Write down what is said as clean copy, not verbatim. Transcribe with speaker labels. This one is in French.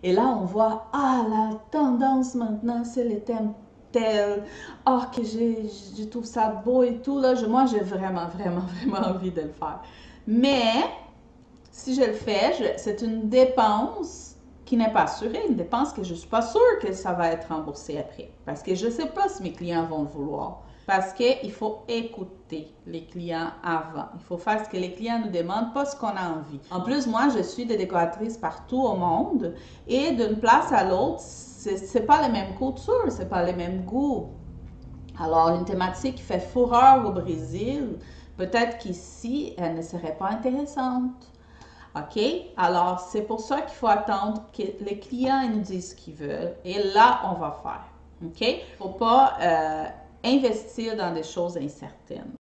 Speaker 1: Et là, on voit, ah, la tendance maintenant, c'est les thèmes tels. Ah, que je trouve ça beau et tout. Là, moi, j'ai vraiment, vraiment, vraiment envie de le faire. Mais, si je le fais, c'est une dépense qui n'est pas assurée, une dépense que je ne suis pas sûre que ça va être remboursé après. Parce que je ne sais pas si mes clients vont le vouloir. Parce qu'il faut écouter les clients avant. Il faut faire ce que les clients nous demandent, pas ce qu'on a envie. En plus, moi, je suis des décoratrices partout au monde et d'une place à l'autre, c'est pas les mêmes coutures, c'est pas les mêmes goûts. Alors, une thématique qui fait fureur au Brésil, peut-être qu'ici, elle ne serait pas intéressante. OK? Alors, c'est pour ça qu'il faut attendre que les clients nous disent ce qu'ils veulent. Et là, on va faire. OK? Il ne faut pas investir dans des choses incertaines.